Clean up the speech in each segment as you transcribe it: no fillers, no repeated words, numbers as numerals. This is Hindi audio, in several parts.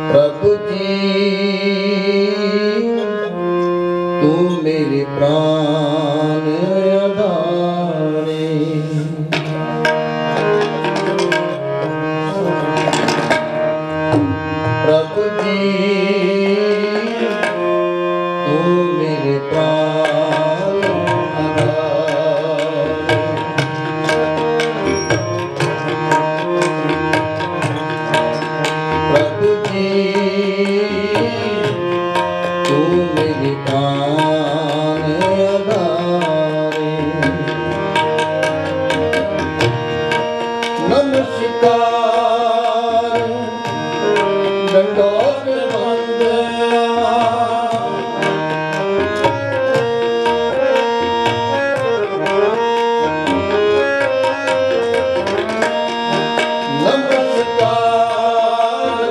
प्रभु जी तू मेरे प्राण आधारे। प्रभु जी तू मेरे प्राण आधारे। प्रभु जी तू मेरे प्राण आधारे। नमस्कार दंडोत वंदना। नमस्कार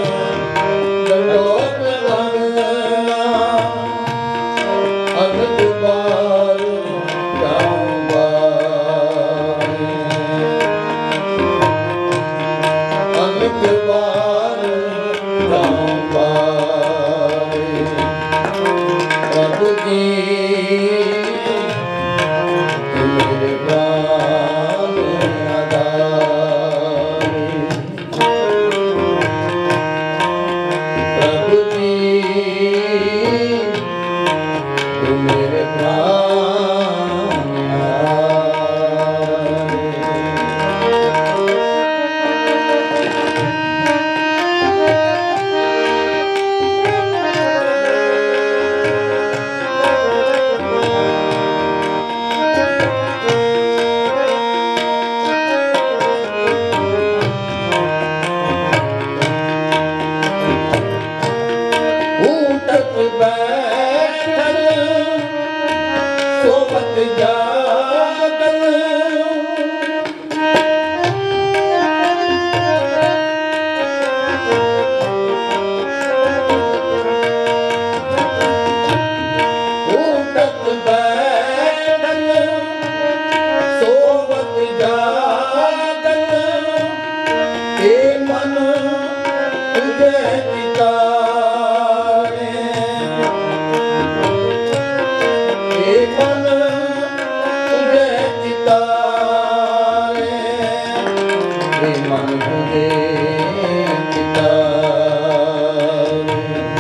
दंडोत वंदना। अगत बार जाऊंबारे। अगत बार जाऊंबारे। प्रभु जी तू मेरे प्राण आधारे। प्रभु जी तू मेरे प्राण आधारे। उठत बैठल सोवत जागल। उठत बैठल सोवत जागल। हे मन तुझे चितारे। हे मन तुझे चितारे। हे मन तुझे चितारे।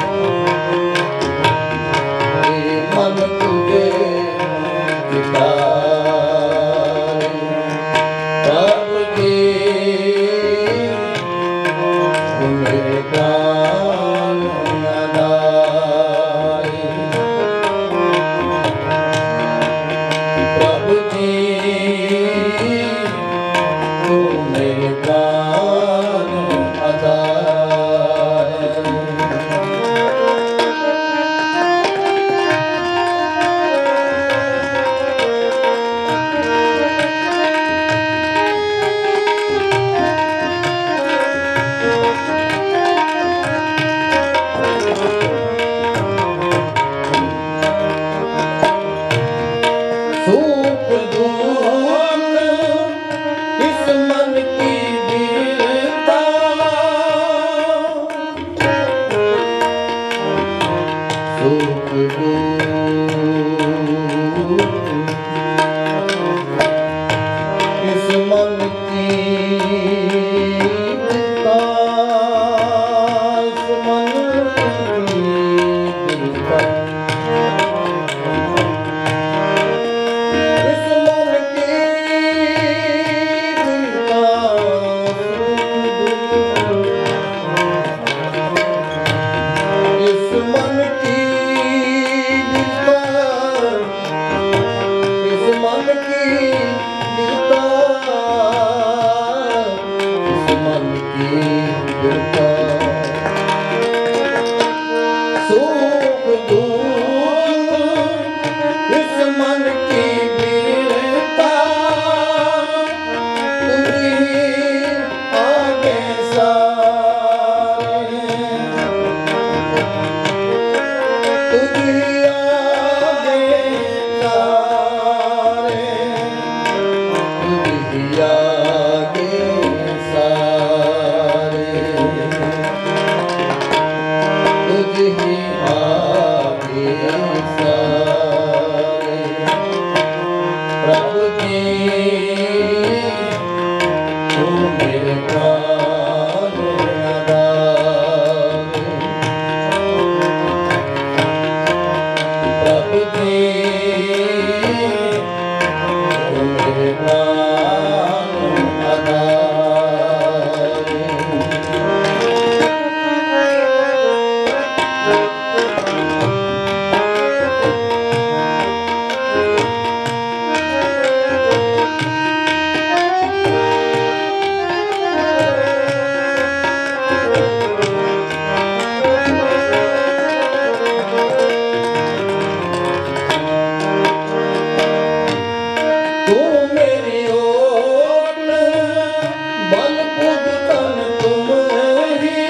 हे मन तुझे चितारे। प्रभु जी तू मेरे प्राण आधारे। प्रभु जी तू मेरे प्राण आधारे। सुख दुख इस मन की वीरता। सुख दुख इस मन की वीरता। इस मन की वीरता। इस मन की वीरता। इस मन की वीरता। इस मन की वीरता। इस मन की वीरता। सुख दुख इस मन की वीरता। तुझी आगे सारे। तुझी आगे सारे। तुझी आगे सारे। ही आगे सारे प्रभु जी तू मेरे प्राण आधार प्रभु जी तू मेरे प्राण आधार तू मेरी ओट बल बुध तन तुम ही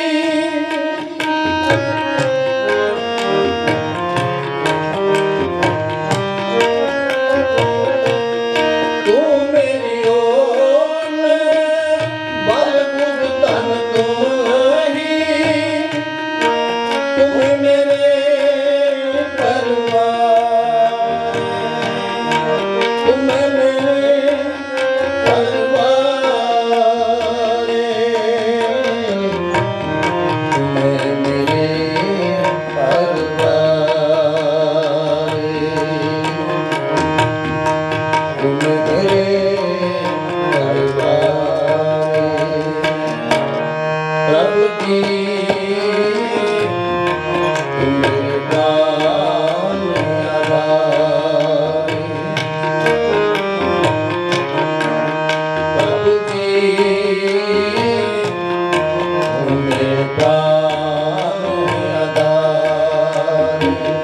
तू मेरी ओट बल बुध तन तुम ही तुम मेरे परिवार तुम मेरे परिवार तुम मेरे परिवार तुम मेरे परिवार प्रभु जी तुम मेरे प्राण आधार प्रभु जी तुम मेरे प्राण आधार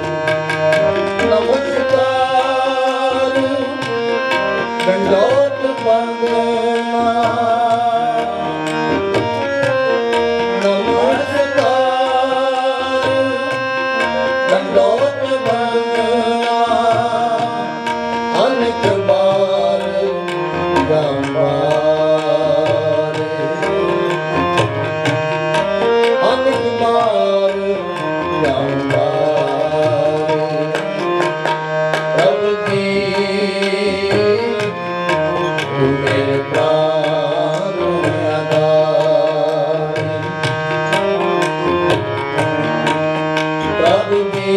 नमस्कार दंडोत वंदना नमस्कार दंडोत वंदना अनेक बार गंवार अनेक बार गंवार प्रभु जी तू मेरे प्राण आधार प्रभु जी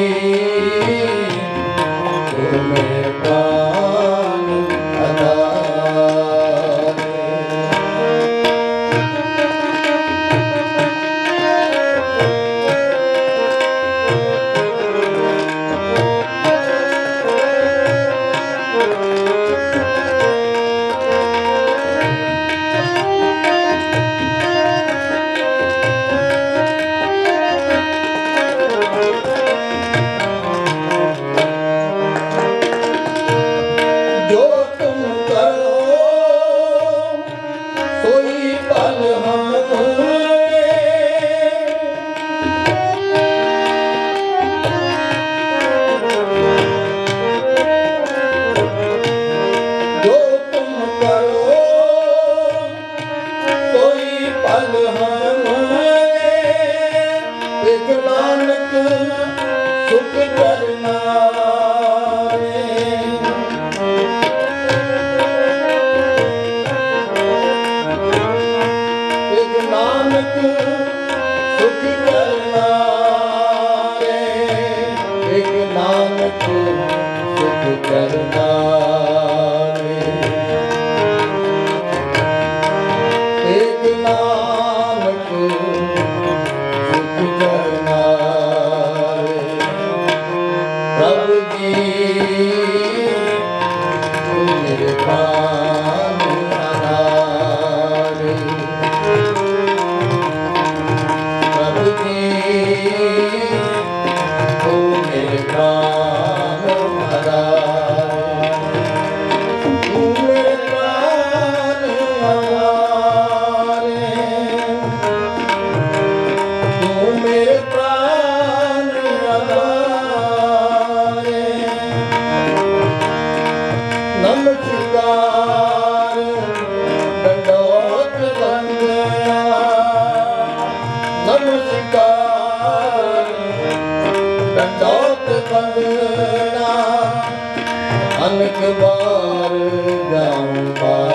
तू मेरे प्राण आधार जो तुम करो सोई पल जो तुम करो सोई पल एक नानक सुख करना एक नानक सुख करना एक नानक सुख करना एक नानक सुख करना प्रभु जी तू मेरे प्राण आधार प्रभु जी तू मेरे प्राण आधार तू मेरे प्राण आधार तू मेरे प्राण आधार नमस्कार दंडोत वंदना नमस्कार डंडौत बंदना अनक बार जाऊं बार